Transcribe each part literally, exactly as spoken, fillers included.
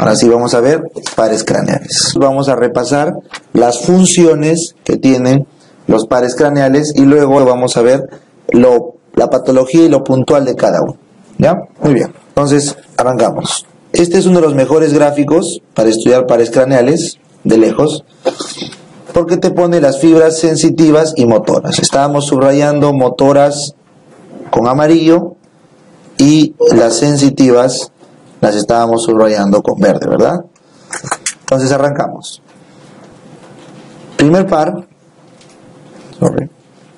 Ahora sí vamos a ver pares craneales. Vamos a repasar las funciones que tienen los pares craneales y luego vamos a ver lo, la patología y lo puntual de cada uno. ¿Ya? Muy bien. Entonces, arrancamos. Este es uno de los mejores gráficos para estudiar pares craneales de lejos, porque te pone las fibras sensitivas y motoras. Estábamos subrayando motoras con amarillo y las sensitivas las estábamos subrayando con verde, ¿verdad? Entonces arrancamos. Primer par, sorry.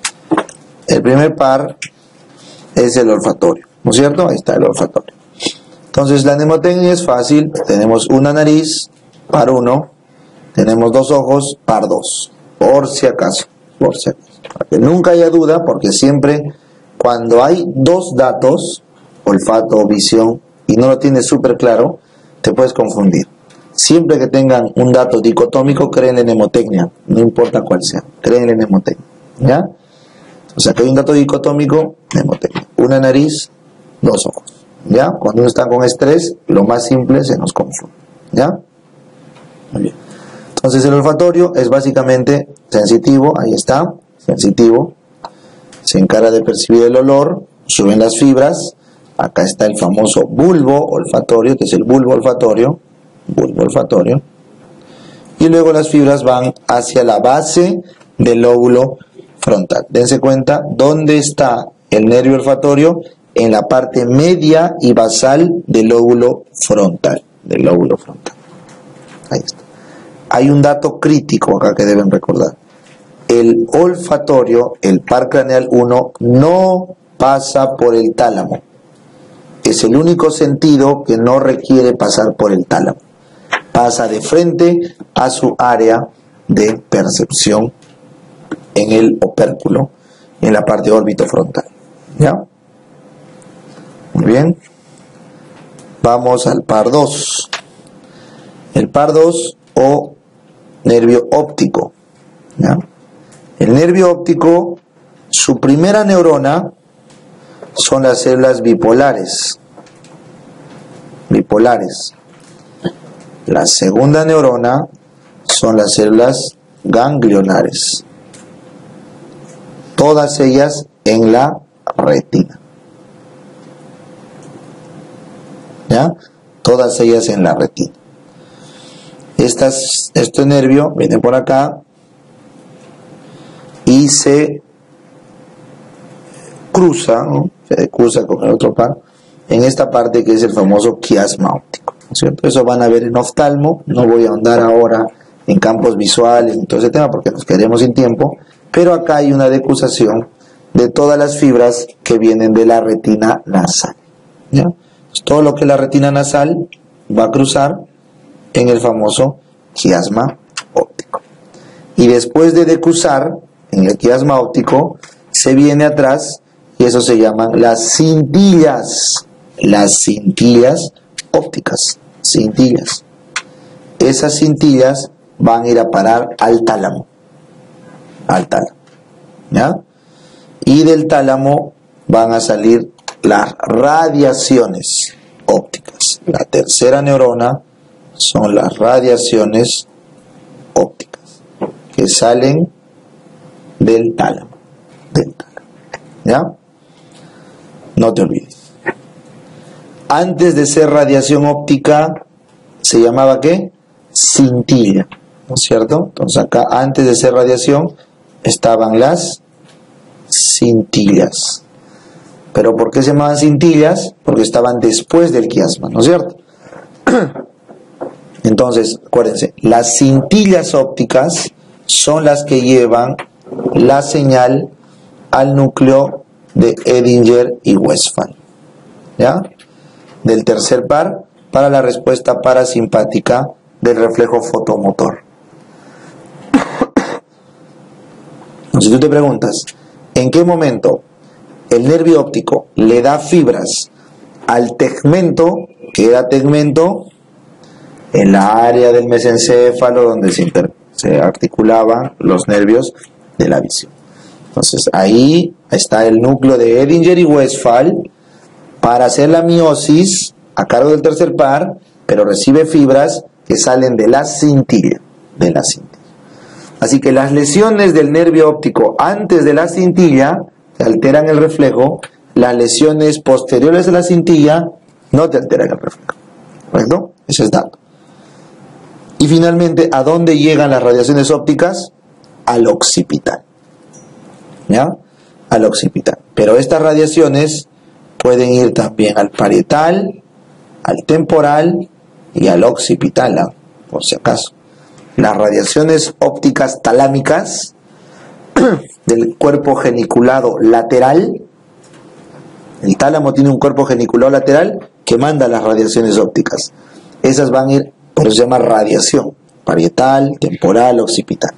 El primer par es el olfatorio, ¿no es cierto? Ahí está el olfatorio. Entonces la mnemotecnia es fácil. Tenemos una nariz, par uno. Tenemos dos ojos, par dos. Por si acaso, por si acaso. Para que nunca haya duda, porque siempre cuando hay dos datos, olfato o visión, y no lo tienes súper claro, te puedes confundir. Siempre que tengan un dato dicotómico, creen en mnemotecnia, no importa cuál sea, creen en mnemotecnia, ¿ya? O sea, que hay un dato dicotómico, mnemotecnia. Una nariz, dos ojos, ¿ya? Cuando uno está con estrés, lo más simple se nos confunde, ¿ya? Muy bien. Entonces el olfatorio es básicamente sensitivo, ahí está, sensitivo, se encarga de percibir el olor, suben las fibras. Acá está el famoso bulbo olfatorio, que es el bulbo olfatorio, bulbo olfatorio. Y luego las fibras van hacia la base del lóbulo frontal. Dense cuenta, ¿dónde está el nervio olfatorio? En la parte media y basal del lóbulo frontal, del lóbulo frontal. Ahí está. Hay un dato crítico acá que deben recordar. El olfatorio, el par craneal uno, no pasa por el tálamo. Es el único sentido que no requiere pasar por el tálamo. Pasa de frente a su área de percepción en el opérculo, en la parte órbito-frontal. ¿Ya? Muy bien. Vamos al par dos. El par dos o nervio óptico. ¿Ya? El nervio óptico, su primera neurona son las células bipolares. Bipolares. La segunda neurona son las células ganglionares. Todas ellas en la retina. ¿Ya? Todas ellas en la retina. Estas, este nervio viene por acá y se cruza, ¿no? Se cruza con el otro par en esta parte que es el famoso quiasma óptico, ¿no es cierto? Eso van a ver en oftalmo. No voy a ahondar ahora en campos visuales, en todo ese tema, porque nos quedaremos sin tiempo, pero acá hay una decusación de todas las fibras que vienen de la retina nasal, ¿ya? Pues todo lo que es la retina nasal va a cruzar en el famoso quiasma óptico. Y después de decusar en el quiasma óptico, se viene atrás, y eso se llaman las cintillas. Las cintillas ópticas. Cintillas. Esas cintillas van a ir a parar al tálamo. Al tálamo. ¿Ya? Y del tálamo van a salir las radiaciones ópticas. La tercera neurona son las radiaciones ópticas que salen del tálamo. Del tálamo. ¿Ya? No te olvides. Antes de ser radiación óptica, se llamaba ¿qué? Cintilla, ¿no es cierto? Entonces acá, antes de ser radiación, estaban las cintillas. ¿Pero por qué se llamaban cintillas? Porque estaban después del quiasma, ¿no es cierto? Entonces, acuérdense, las cintillas ópticas son las que llevan la señal al núcleo de Edinger y Westphal, ¿ya? Del tercer par para la respuesta parasimpática del reflejo fotomotor. Si tú te preguntas, ¿en qué momento el nervio óptico le da fibras al tegmento? ¿Qué era tegmento? En la área del mesencéfalo donde se, se articulaban los nervios de la visión. Entonces ahí está el núcleo de Edinger y Westphal para hacer la meiosis a cargo del tercer par pero recibe fibras que salen de la cintilla, de la cintilla. Así que las lesiones del nervio óptico antes de la cintilla te alteran el reflejo, las lesiones posteriores a la cintilla no te alteran el reflejo. ¿Correcto? Ese es dato. Y finalmente, ¿a dónde llegan las radiaciones ópticas? Al occipital. ¿Ya? Al occipital. Pero estas radiaciones pueden ir también al parietal, al temporal y al occipital, ¿eh? Por si acaso. Las radiaciones ópticas talámicas del cuerpo geniculado lateral, el tálamo tiene un cuerpo geniculado lateral que manda las radiaciones ópticas. Esas van a ir, por eso se llama radiación, parietal, temporal, occipital.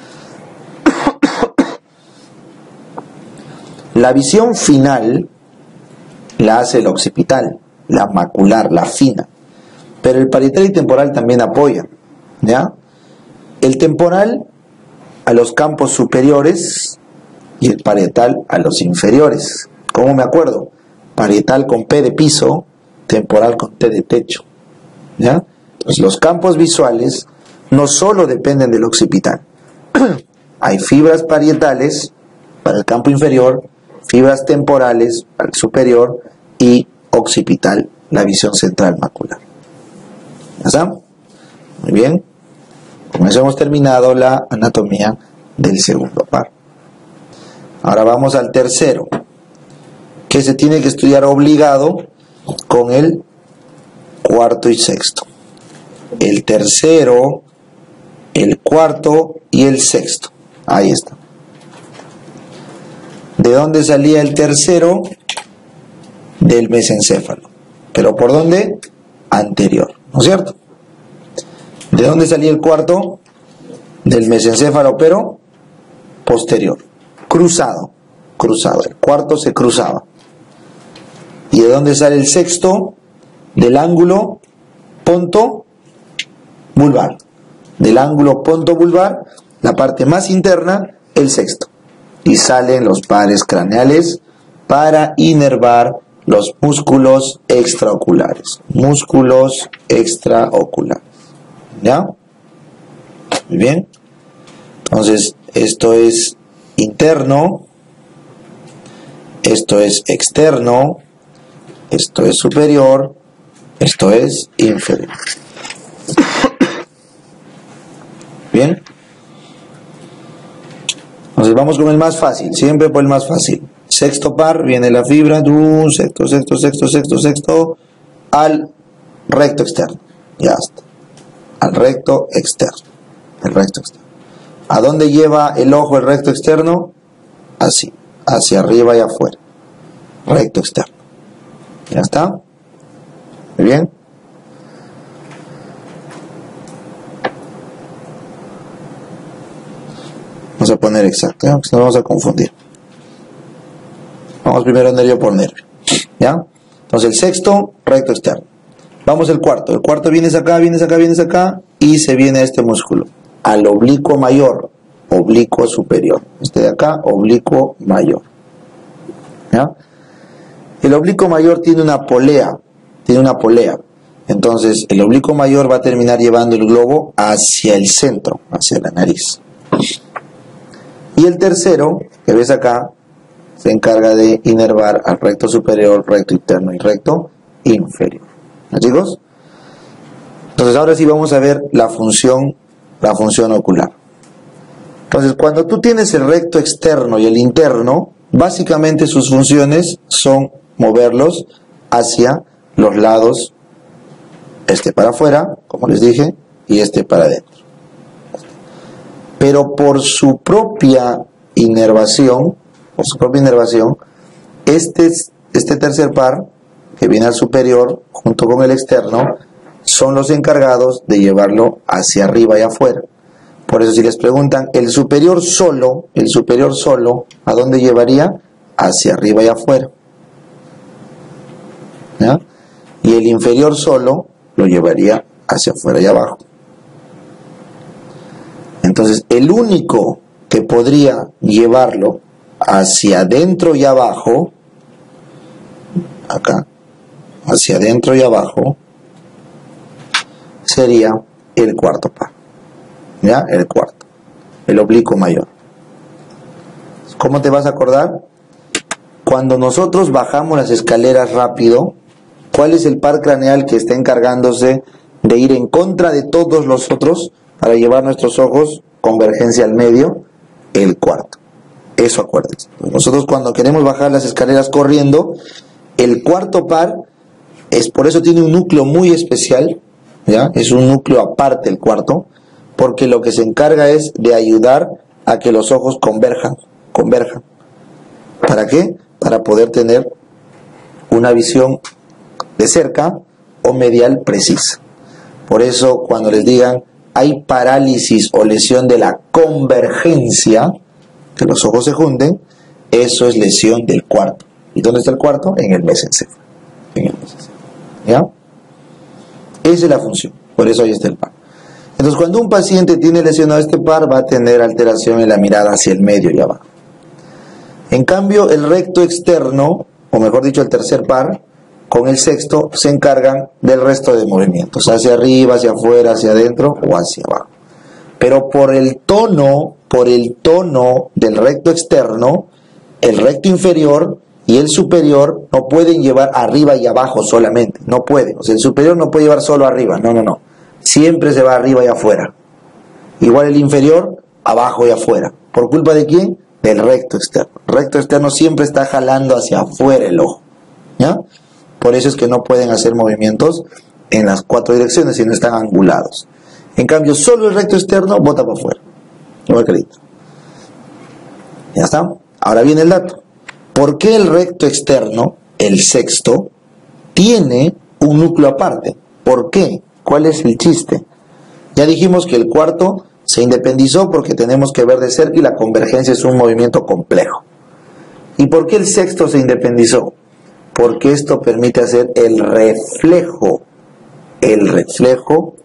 La visión final la hace el occipital, la macular, la fina. Pero el parietal y temporal también apoyan, ¿ya? El temporal a los campos superiores y el parietal a los inferiores. ¿Cómo me acuerdo? Parietal con P de piso, temporal con T de techo, ¿ya? Entonces los campos visuales no solo dependen del occipital. Hay fibras parietales para el campo inferior, fibras temporales para el superior y occipital, la visión central macular. ¿Ya está? Muy bien. Con eso hemos terminado la anatomía del segundo par. Ahora vamos al tercero, que se tiene que estudiar obligado con el cuarto y sexto. El tercero, el cuarto y el sexto. Ahí está. ¿De dónde salía el tercero? Del mesencéfalo. ¿Pero por dónde? Anterior, ¿no es cierto? ¿De dónde salía el cuarto? Del mesencéfalo, pero posterior. Cruzado, cruzado. El cuarto se cruzaba. ¿Y de dónde sale el sexto? Del ángulo ponto vulvar. Del ángulo ponto vulvar, la parte más interna, el sexto. Y salen los pares craneales para inervar los músculos extraoculares. Músculos extraoculares. ¿Ya? Muy bien. Entonces, esto es interno, esto es externo, esto es superior, esto es inferior. Bien. Entonces vamos con el más fácil, siempre por el más fácil. Sexto par, viene la fibra, un sexto, sexto, sexto, sexto, sexto, al recto externo. Ya está. Al recto externo. El recto externo. ¿A dónde lleva el ojo el recto externo? Así, hacia arriba y afuera. Recto externo. ¿Ya está? Muy bien. Vamos a poner exacto, ¿eh? Porque nos vamos a confundir. Vamos primero nervio por nervio. ¿Ya? Entonces el sexto, recto externo. Vamos al cuarto. El cuarto vienes acá, vienes acá, vienes acá y se viene a este músculo. Al oblicuo mayor, oblicuo superior. Este de acá, oblicuo mayor. ¿Ya? El oblicuo mayor tiene una polea. Tiene una polea. Entonces el oblicuo mayor va a terminar llevando el globo hacia el centro, hacia la nariz. Y el tercero, que ves acá, se encarga de inervar al recto superior, recto interno y recto inferior. ¿No, chicos? Entonces ahora sí vamos a ver la función, la función ocular. Entonces cuando tú tienes el recto externo y el interno, básicamente sus funciones son moverlos hacia los lados, este para afuera, como les dije, y este para adentro. Pero por su propia inervación, por su propia inervación, este, este tercer par, que viene al superior, junto con el externo, son los encargados de llevarlo hacia arriba y afuera. Por eso si les preguntan, el superior solo, el superior solo, ¿a dónde llevaría? Hacia arriba y afuera. ¿Ya? Y el inferior solo lo llevaría hacia afuera y abajo. Entonces, el único que podría llevarlo hacia adentro y abajo, acá, hacia adentro y abajo, sería el cuarto par. ¿Ya? El cuarto. El oblicuo mayor. ¿Cómo te vas a acordar? Cuando nosotros bajamos las escaleras rápido, ¿cuál es el par craneal que está encargándose de ir en contra de todos los otros para llevar nuestros ojos convergencia al medio? El cuarto. Eso acuérdense. Nosotros cuando queremos bajar las escaleras corriendo, el cuarto par, es por eso tiene un núcleo muy especial, ¿ya? Es un núcleo aparte el cuarto, porque lo que se encarga es de ayudar a que los ojos converjan, converjan. ¿Para qué? Para poder tener una visión de cerca o medial precisa. Por eso cuando les digan hay parálisis o lesión de la convergencia, que los ojos se junten, eso es lesión del cuarto. ¿Y dónde está el cuarto? En el mesencéfalo. En el mesencéfalo. ¿Ya? Esa es la función. Por eso ahí está el par. Entonces, cuando un paciente tiene lesionado este par, va a tener alteración en la mirada hacia el medio y abajo. En cambio, el recto externo, o mejor dicho, el tercer par, con el sexto, se encargan del resto de movimientos, hacia arriba, hacia afuera, hacia adentro o hacia abajo. Pero por el tono, por el tono del recto externo, el recto inferior y el superior no pueden llevar arriba y abajo solamente, no pueden. O sea, el superior no puede llevar solo arriba, no, no, no. Siempre se va arriba y afuera. Igual el inferior, abajo y afuera. ¿Por culpa de quién? Del recto externo. El recto externo siempre está jalando hacia afuera el ojo. ¿Ya? Por eso es que no pueden hacer movimientos en las cuatro direcciones, sino están angulados. En cambio, solo el recto externo bota para afuera. No acredito. ¿Ya está? Ahora viene el dato. ¿Por qué el recto externo, el sexto, tiene un núcleo aparte? ¿Por qué? ¿Cuál es el chiste? Ya dijimos que el cuarto se independizó porque tenemos que ver de cerca y la convergencia es un movimiento complejo. ¿Y por qué el sexto se independizó? Porque esto permite hacer el reflejo. El reflejo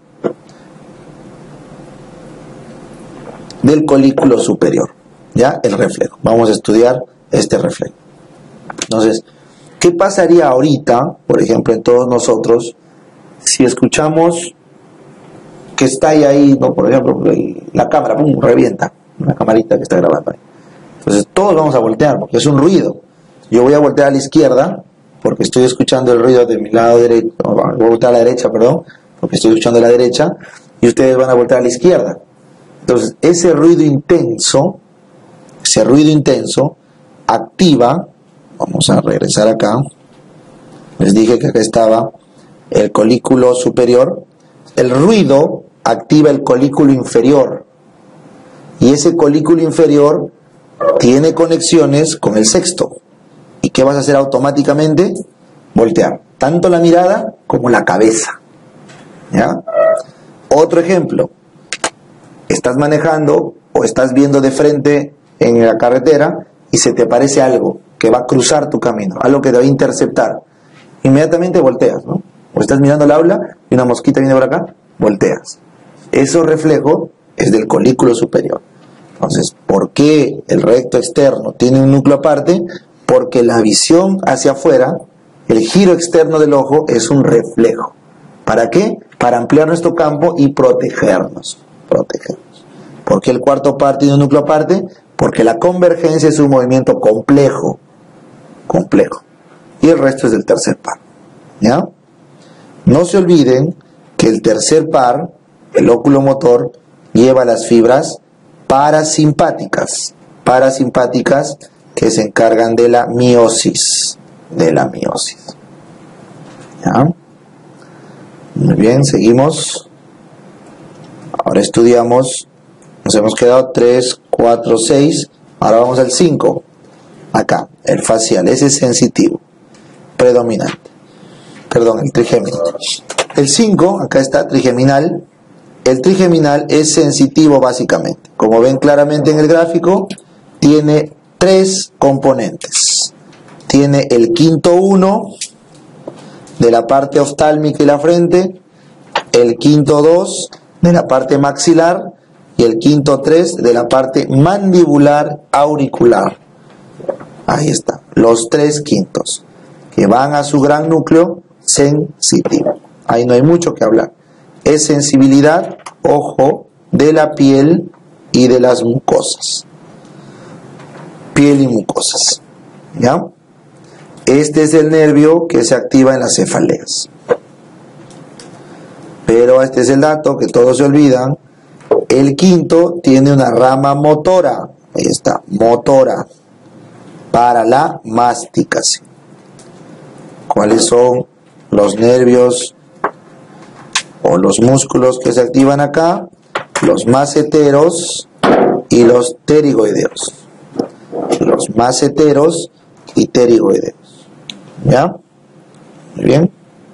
del colículo superior. ¿Ya? El reflejo. Vamos a estudiar este reflejo. Entonces, ¿qué pasaría ahorita, por ejemplo, en todos nosotros, si escuchamos que está ahí, ahí ¿no? Por ejemplo, la cámara, pum, revienta, una camarita que está grabando ahí. Entonces, todos vamos a voltear, porque es un ruido. Yo voy a voltear a la izquierda, porque estoy escuchando el ruido de mi lado derecho, voy a voltear a la derecha, perdón, porque estoy escuchando a la derecha, y ustedes van a voltear a la izquierda. Entonces, ese ruido intenso, ese ruido intenso, activa, vamos a regresar acá, les dije que acá estaba el colículo superior, el ruido activa el colículo inferior, y ese colículo inferior tiene conexiones con el sexto. ¿Y qué vas a hacer automáticamente? Voltear, tanto la mirada como la cabeza. ¿Ya? Otro ejemplo, estás manejando o estás viendo de frente en la carretera y se te aparece algo que va a cruzar tu camino, algo que te va a interceptar. Inmediatamente volteas, ¿no? O estás mirando el aula y una mosquita viene por acá, volteas. Eso reflejo es del colículo superior. Entonces, ¿por qué el recto externo tiene un núcleo aparte? Porque la visión hacia afuera, el giro externo del ojo es un reflejo. ¿Para qué? Para ampliar nuestro campo y protegernos. Protegernos. ¿Por qué el cuarto par tiene un núcleo aparte? Porque la convergencia es un movimiento complejo. Complejo. Y el resto es del tercer par. ¿Ya? No se olviden que el tercer par, el óculo motor, lleva las fibras parasimpáticas. Parasimpáticas que se encargan de la miosis. De la miosis. ¿Ya? Muy bien, seguimos. Ahora estudiamos. Nos hemos quedado tres, cuatro, seis. Ahora vamos al cinco. Acá, el facial. Ese es sensitivo. Predominante. Perdón, el trigeminal. El cinco, acá está trigeminal. El trigeminal es sensitivo básicamente. Como ven claramente en el gráfico, tiene tres componentes. Tiene el quinto uno de la parte oftálmica y la frente, el quinto dos de la parte maxilar y el quinto tres de la parte mandibular auricular. Ahí está, los tres quintos que van a su gran núcleo sensitivo. Ahí no hay mucho que hablar. es sensibilidad, ojo, de la piel y de las mucosas. Piel y mucosas. ¿Ya? Este es el nervio que se activa en las cefaleas. Pero este es el dato que todos se olvidan. El quinto tiene una rama motora. Ahí está, motora. Para la masticación. ¿Cuáles son los nervios o los músculos que se activan acá? Los maceteros y los pterigoideos. Los maceteros y pterigoideos. ¿Ya? Muy bien.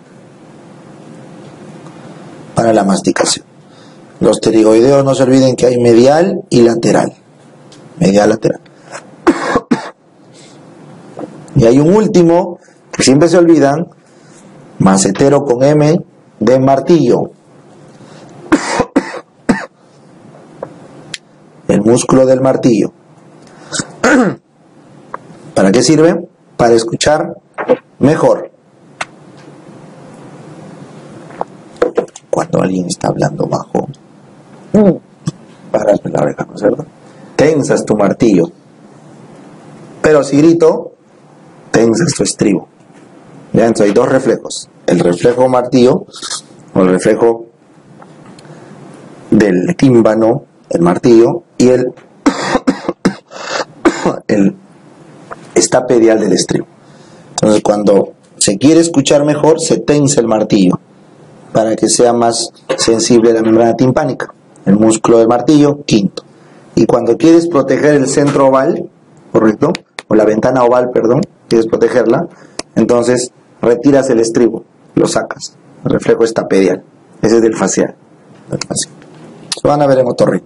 Para la masticación. Los pterigoideos, no se olviden que hay medial y lateral. Medial, lateral. Y hay un último que siempre se olvidan, macetero con M de martillo. El músculo del martillo. ¿Para qué sirve? Para escuchar mejor. Cuando alguien está hablando bajo, paras la oreja, ¿no es cierto? Tensas tu martillo. Pero si grito, tensas tu estribo. ¿Ya? Entonces hay dos reflejos. El reflejo martillo, o el reflejo del tímpano, el martillo, y el, el estapedial del estribo. Entonces cuando se quiere escuchar mejor, se tensa el martillo para que sea más sensible la membrana timpánica. El músculo del martillo, quinto. Y cuando quieres proteger el centro oval, ¿correcto? O la ventana oval, perdón, quieres protegerla, entonces retiras el estribo, lo sacas. El reflejo estapedial. Ese es del facial. Del facial. Lo van a ver en otorrino.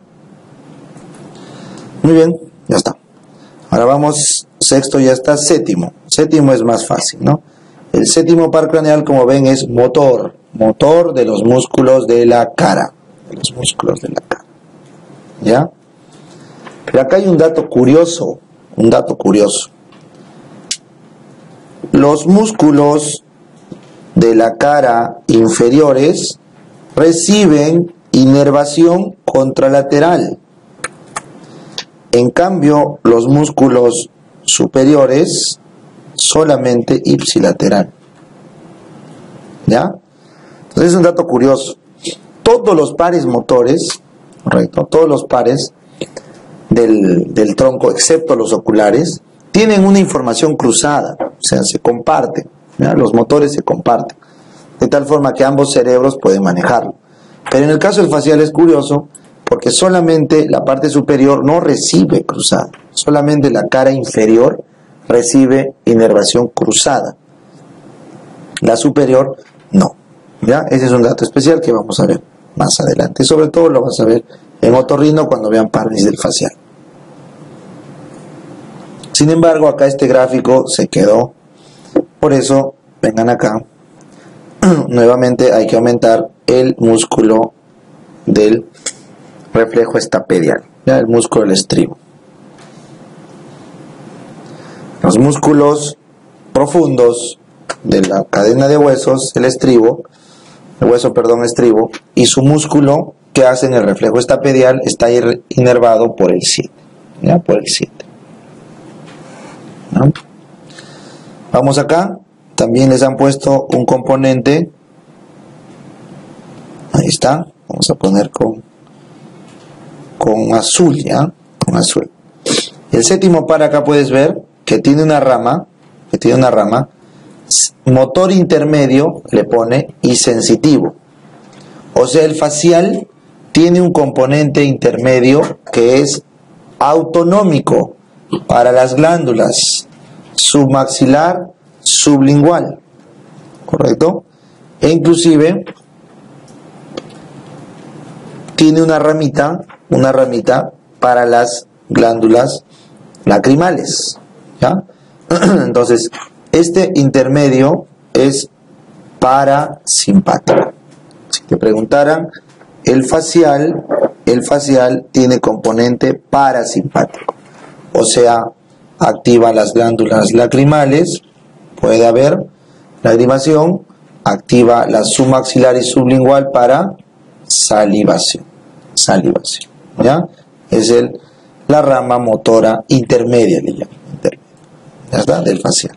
Muy bien, ya está. Ahora vamos, sexto ya está, séptimo. Séptimo es más fácil, ¿no? El séptimo par craneal, como ven, es motor. Motor de los músculos de la cara. De los músculos de la cara. ¿Ya? Pero acá hay un dato curioso. Un dato curioso. Los músculos de la cara inferiores reciben inervación contralateral. En cambio, los músculos superiores solamente ipsilateral. ¿Ya? Entonces es un dato curioso. Todos los pares motores, correcto, todos los pares del, del tronco, excepto los oculares, tienen una información cruzada, o sea, se comparten. ¿Ya? Los motores se comparten, de tal forma que ambos cerebros pueden manejarlo. Pero en el caso del facial es curioso, porque solamente la parte superior no recibe cruzada, solamente la cara inferior recibe inervación cruzada, la superior no. ¿Ya? Ese es un dato especial que vamos a ver más adelante, sobre todo lo vas a ver en otorrino cuando vean pares del facial. Sin embargo, acá este gráfico se quedó, por eso vengan acá, nuevamente hay que aumentar el músculo del reflejo estapedial, ¿ya? El músculo del estribo. Los músculos profundos de la cadena de huesos, el estribo, el hueso, perdón, estribo, y su músculo que hacen el reflejo estapedial está inervado por el siete, ¿ya? Por el siete. ¿No? Vamos acá, también les han puesto un componente, ahí está, vamos a poner con con azul, ¿ya? Con azul. El séptimo par acá puedes ver que tiene una rama, que tiene una rama, motor intermedio le pone y sensitivo. O sea, el facial tiene un componente intermedio que es autonómico para las glándulas submaxilar, sublingual, ¿correcto? E inclusive tiene una ramita, una ramita para las glándulas lacrimales, ¿ya? Entonces, este intermedio es parasimpático. Si te preguntaran, el facial, el facial tiene componente parasimpático, o sea, activa las glándulas lacrimales, puede haber lacrimación, activa la submaxilar y sublingual para salivación. Salivación. ¿Ya? Es el, la rama motora intermedia, le llaman. Intermedia. ¿Ya está? Del facial.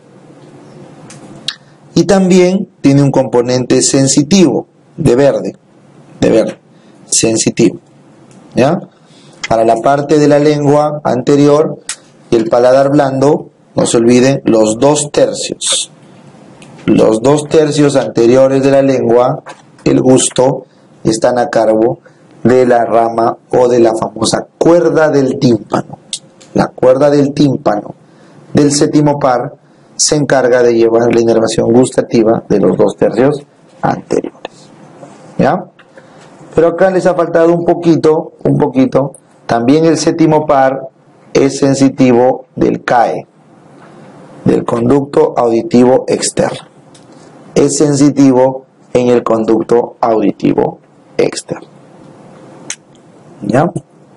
Y también tiene un componente sensitivo, de verde. De verde. Sensitivo. ¿Ya? Para la parte de la lengua anterior y el paladar blando, no se olviden, los dos tercios. Los dos tercios anteriores de la lengua, el gusto, están a cargo de la rama o de la famosa cuerda del tímpano. La cuerda del tímpano del séptimo par se encarga de llevar la inervación gustativa de los dos tercios anteriores. ¿Ya? Pero acá les ha faltado un poquito, un poquito. También el séptimo par es sensitivo del C A E, del conducto auditivo externo. Es sensitivo en el conducto auditivo externo. ¿Ya?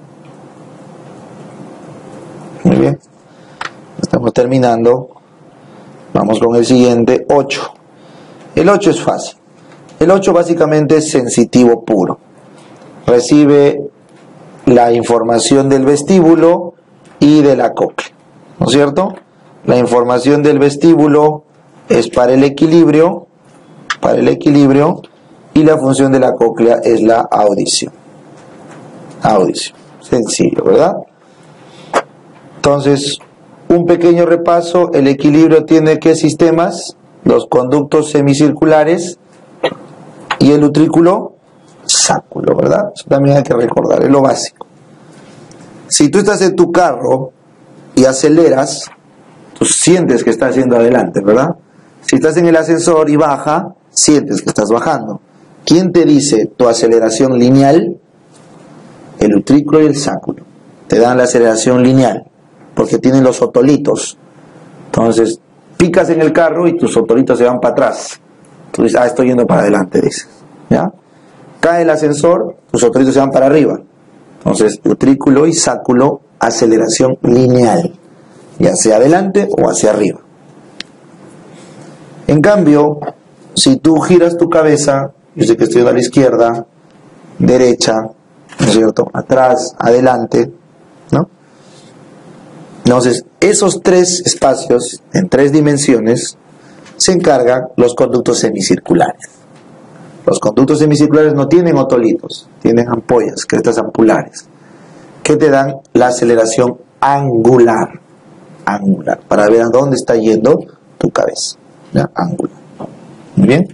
Muy bien. Estamos terminando. Vamos con el siguiente, ocho. El ocho es fácil. El ocho básicamente es sensitivo puro. Recibe la información del vestíbulo y de la cóclea, ¿no es cierto? La información del vestíbulo es para el equilibrio, para el equilibrio, y la función de la cóclea es la audición. Audición, sencillo, ¿verdad? Entonces, un pequeño repaso. El equilibrio tiene ¿qué sistemas? Los conductos semicirculares y el utrículo sáculo, ¿verdad? Eso también hay que recordar, es lo básico. Si tú estás en tu carro y aceleras, tú sientes que estás yendo adelante, ¿verdad? Si estás en el ascensor y baja, sientes que estás bajando. ¿Quién te dice tu aceleración lineal? El utrículo y el sáculo. Te dan la aceleración lineal, porque tienen los otolitos. Entonces, picas en el carro y tus otolitos se van para atrás. Tú dices, ah, estoy yendo para adelante, dices. ¿Ya? Cae el ascensor, tus otolitos se van para arriba. Entonces, utrículo y sáculo, aceleración lineal, ya sea adelante o hacia arriba. En cambio, si tú giras tu cabeza, yo sé que estoy a la izquierda, derecha, ¿no es cierto? Atrás, adelante, ¿no? Entonces, esos tres espacios, en tres dimensiones, se encargan los conductos semicirculares. Los conductos semicirculares no tienen otolitos, tienen ampollas, crestas ampulares, que te dan la aceleración angular, angular, para ver a dónde está yendo tu cabeza, ¿ya? Angular. Muy bien.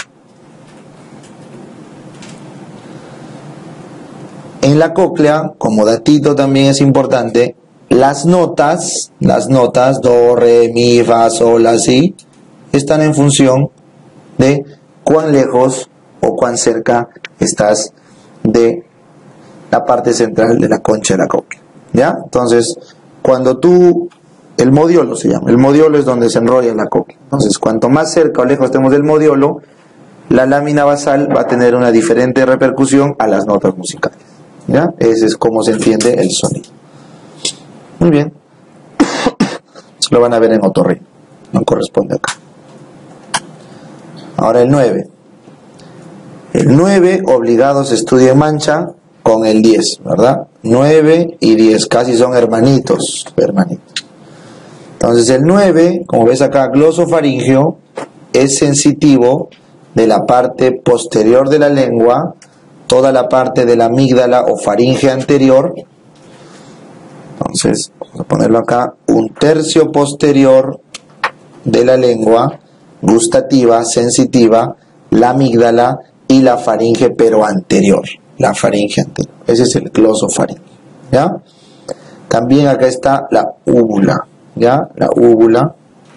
En la cóclea, como datito también es importante, las notas, las notas do, re, mi, fa, sol, la, si, están en función de cuán lejos o cuán cerca estás de la parte central de la concha de la cóclea, ¿ya? Entonces, cuando tú, el modiolo se llama, el modiolo es donde se enrolla la cóclea. Entonces, cuanto más cerca o lejos estemos del modiolo, la lámina basal va a tener una diferente repercusión a las notas musicales, ¿ya? Ese es como se entiende el sonido. Muy bien. Se lo van a ver en otorrino, no corresponde acá. Ahora el nueve. El nueve obligado se estudia en mancha con el diez, ¿verdad? nueve y diez casi son hermanitos, hermanitos. Entonces el nueve, como ves acá, glosofaringeo, es sensitivo de la parte posterior de la lengua, toda la parte de la amígdala o faringe anterior. Entonces, vamos a ponerlo acá, un tercio posterior de la lengua, gustativa, sensitiva, la amígdala y la faringe, pero anterior, la faringe anterior. Ese es el glosofaringeo, ¿ya? También acá está la úvula, ¿ya? La úvula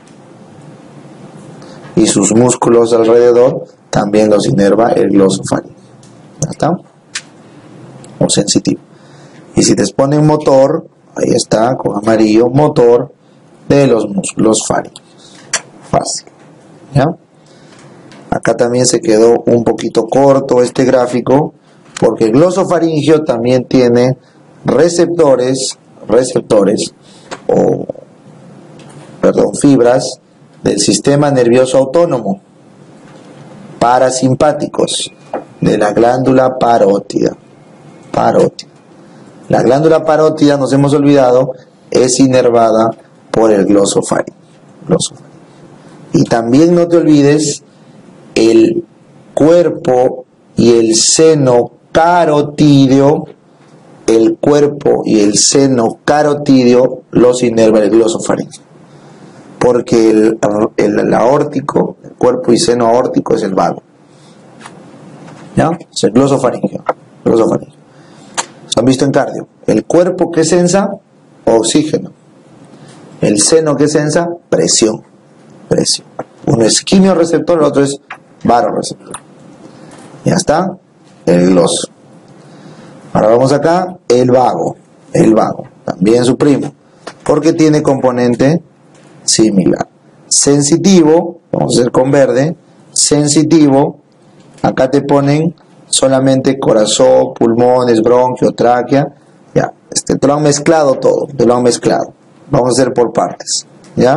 y sus músculos alrededor también los inerva el glosofaringeo. ¿Ya está? O sensitivo. Y si te ponen motor, ahí está, con amarillo, motor de los músculos faringeos. Fácil, ¿ya? Acá también se quedó un poquito corto este gráfico, porque el glosofaringeo también tiene receptores, receptores, o, perdón, fibras del sistema nervioso autónomo, parasimpáticos, de la glándula parótida. Parótida. La glándula parótida, nos hemos olvidado, es inervada por el glosofaringe. glosofaringe. Y también no te olvides el cuerpo y el seno carotídeo. El cuerpo y el seno carotídeo los inerva el glosofaringe. Porque el, el, el aórtico, el cuerpo y seno aórtico es el vago. ¿Ya? Es el glosofaringe. glosofaringe. ¿Se han visto en cardio? El cuerpo que sensa, oxígeno. El seno que sensa, presión. Presión. Uno es quimiorreceptor, el otro es varoreceptor. Ya está. El gloso. Ahora vamos acá, el vago. El vago. También su primo. Porque tiene componente similar. Sensitivo, vamos a hacer con verde. Sensitivo. Acá te ponen solamente corazón, pulmones, bronquio, tráquea. Ya, este, te lo han mezclado todo, te lo han mezclado. Vamos a hacer por partes. ¿Ya?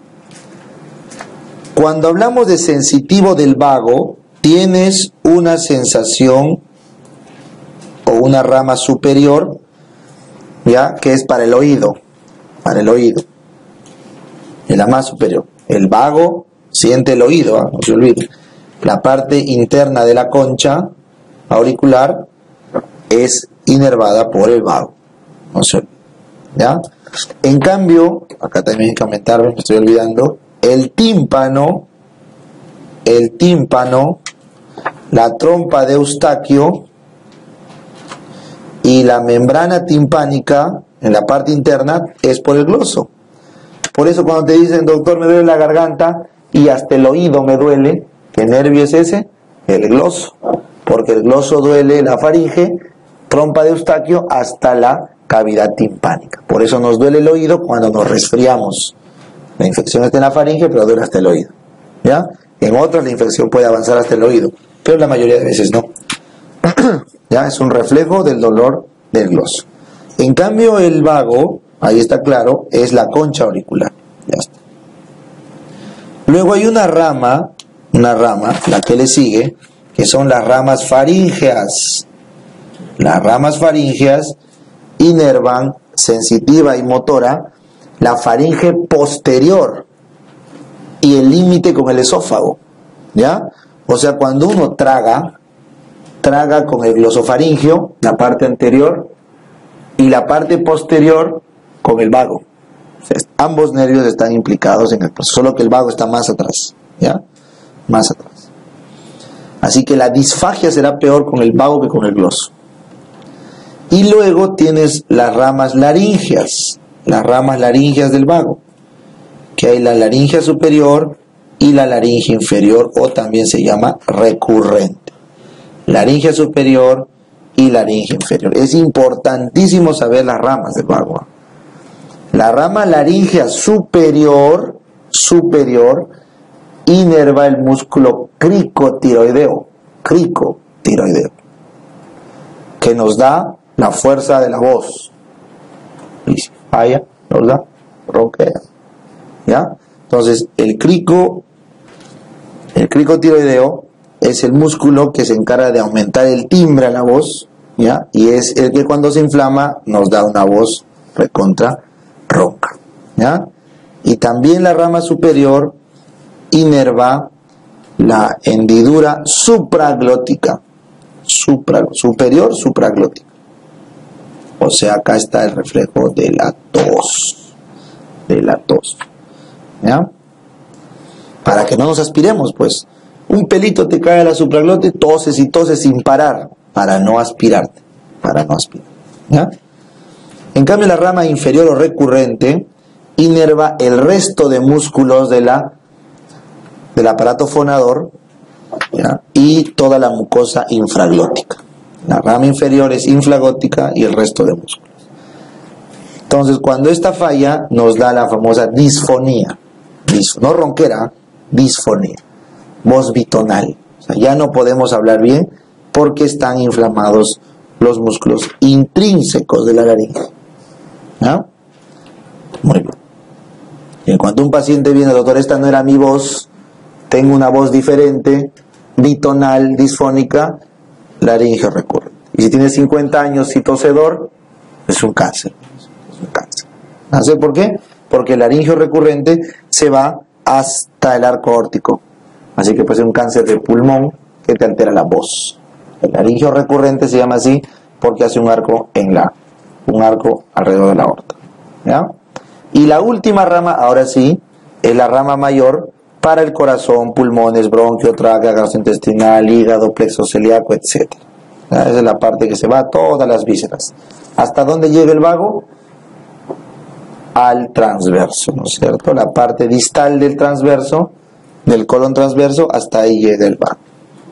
Cuando hablamos de sensitivo del vago, tienes una sensación o una rama superior, ¿ya? Que es para el oído. Para el oído. Es la más superior. El vago siente el oído, ¿eh? No se olvide. La parte interna de la concha auricular es inervada por el vago. No se olvide. ¿Ya? En cambio, acá también hay que comentar, me estoy olvidando, el tímpano, el tímpano, la trompa de Eustaquio y la membrana timpánica en la parte interna es por el gloso. Por eso cuando te dicen, doctor, me duele la garganta y hasta el oído me duele, ¿qué nervio es ese? El gloso. Porque el gloso duele la faringe, trompa de Eustaquio, hasta la cavidad timpánica. Por eso nos duele el oído cuando nos resfriamos. La infección está en la faringe, pero duele hasta el oído. ¿Ya? En otras la infección puede avanzar hasta el oído, pero la mayoría de veces no. ¿Ya? Es un reflejo del dolor del gloso. En cambio el vago, ahí está claro, es la concha auricular. Ya está. Luego hay una rama, una rama, la que le sigue, que son las ramas faríngeas. Las ramas faríngeas inervan, sensitiva y motora, la faringe posterior y el límite con el esófago. ¿Ya? O sea, cuando uno traga, traga con el glosofaringio, la parte anterior, y la parte posterior con el vago. O sea, ambos nervios están implicados en el proceso, solo que el vago está más atrás. ¿Ya? Más atrás. Así que la disfagia será peor con el vago que con el gloso. Y luego tienes las ramas laringeas, las ramas laringeas del vago, que hay la laringe superior y la laringe inferior, o también se llama recurrente. Laringe superior y laringe inferior. Es importantísimo saber las ramas del vago. La rama laringea superior, superior, inerva el músculo cricotiroideo, cricotiroideo, que nos da la fuerza de la voz. Y si falla, nos da ronquera. ¿Ya? Entonces, el crico, el cricotiroideo es el músculo que se encarga de aumentar el timbre a la voz, ¿ya? Y es el que cuando se inflama nos da una voz recontra ronca, ¿ya? Y también la rama superior inerva la hendidura supraglótica, supra, superior supraglótica. O sea, acá está el reflejo de la tos, de la tos, ¿ya? Para que no nos aspiremos, pues. Un pelito te cae a la supraglote, toses y toses sin parar, para no aspirarte, para no aspirar, ¿ya? En cambio, la rama inferior o recurrente inerva el resto de músculos de la, del aparato fonador, ¿ya? Y toda la mucosa infraglótica. La rama inferior es infraglótica y el resto de músculos. Entonces, cuando esta falla, nos da la famosa disfonía. Dis, no ronquera, disfonía. Voz bitonal. O sea, ya no podemos hablar bien porque están inflamados los músculos intrínsecos de la laringe. ¿Ya? Muy bien. Y cuando un paciente viene, doctor, esta no era mi voz, tengo una voz diferente, bitonal, disfónica, laringio recurrente. Y si tiene cincuenta años y tosedor, es un cáncer. Es un cáncer. ¿Cáncer por qué? Porque el laringio recurrente se va hasta el arco órtico. Así que puede ser un cáncer de pulmón que te altera la voz. El laringio recurrente se llama así porque hace un arco en la, un arco alrededor de la aorta. ¿Ya? Y la última rama, ahora sí, es la rama mayor para el corazón, pulmones, bronquio, tráquea, gastrointestinal, hígado, plexo celíaco, etcétera. Esa es la parte que se va a todas las vísceras. ¿Hasta dónde llega el vago? Al transverso, ¿no es cierto? La parte distal del transverso, del colon transverso, hasta ahí llega el vago.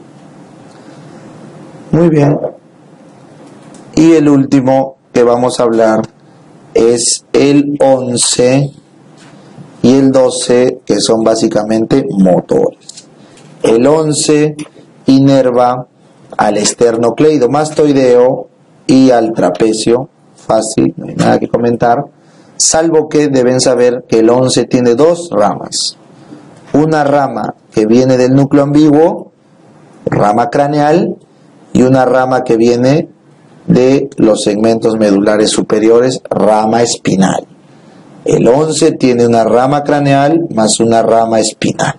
Muy bien. Y el último que vamos a hablar es el once y el doce, que son básicamente motores. El once inerva al esternocleidomastoideo y al trapecio. Fácil, no hay nada que comentar, salvo que deben saber que el once tiene dos ramas. Una rama que viene del núcleo ambiguo, rama craneal, y una rama que viene de los segmentos medulares superiores, rama espinal. El once tiene una rama craneal más una rama espinal.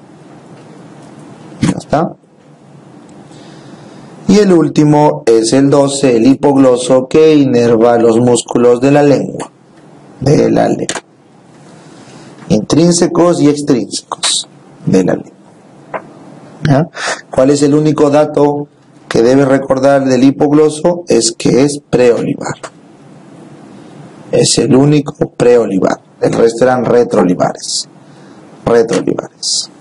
¿Ya está? Y el último es el doce, el hipogloso, que inerva los músculos de la lengua. De la lengua. Intrínsecos y extrínsecos de la lengua. ¿Ya? ¿Cuál es el único dato que debes recordar del hipogloso? Es que es preolivar. Es el único preolivar. El resto eran retroolivares. Retroolivares.